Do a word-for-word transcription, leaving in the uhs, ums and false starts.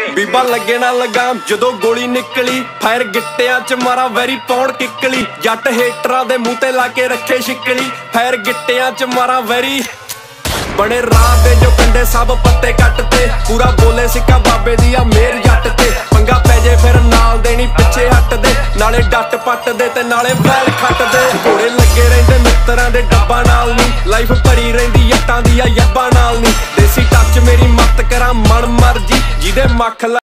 ਬੀਬਾ ਲੱਗੇ ਨਾ ਲਗਾਮ ਜਦੋਂ ਗੋਲੀ ਨਿਕਲੀ, ਫਾਇਰ ਗਿੱਟਿਆਂ ਚ ਮਾਰਾ ਵੈਰੀ ਪੌਣ ਕਿੱਕਲੀ। ਜੱਟ ਹੇਟਰਾਂ ਦੇ ਮੂੰਹ ਤੇ ਲਾ ਕੇ ਰੱਖੇ ਛਿੱਕਲੀ, ਫਾਇਰ ਗਿੱਟਿਆਂ ਚ ਮਾਰਾ ਵੈਰੀ। ਬਣੇ ਰਾਹ ਦੇ ਜੋ ਕੰਡੇ ਸਭ ਪੱਤੇ ਕੱਟ ਤੇ, ਪੂਰਾ ਬੋਲੇ ਸਿੱਕਾ ਬਾਬੇ ਦੀ ਆ ਮੇਰ ਜੱਟ ਤੇ। ਪੰਗਾ ਪੈ ਜੇ ਫਿਰ ਨਾਲ ਦੇਣੀ ਪਿੱਛੇ ਹੱਟ ਦੇ, ਨਾਲੇ ਡੱਟ ਪੱਟ ਦੇ ਤੇ ਨਾਲੇ ਵੈਲ ਖੱਟ ਦੇ। ਘੋੜੇ ਲੱਗੇ ਰਹਿੰਦੇ ਮਿੱਤਰਾਂ ਦੇ ਡੱਬਾ ਨਾਲ ਨੀ, ਲਾਈਫ ਭਰੀ ਰਹਿੰਦੀ ਜੱਟਾਂ ਦੀ ਆ ਯੱਬਾਂ ਨਾਲ ਨੀ। ਦੇਸੀ ਟੱਚ ਮੇਰੀ ਮੱਤ ਕਰਾਂ ਮਨ ਮਰਜੀ, ਜਿਹਦੇ ਮੱਖ